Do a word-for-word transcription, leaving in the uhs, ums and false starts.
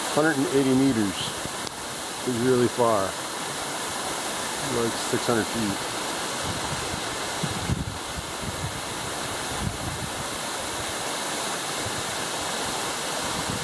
one hundred eighty meters is really far, like six hundred feet.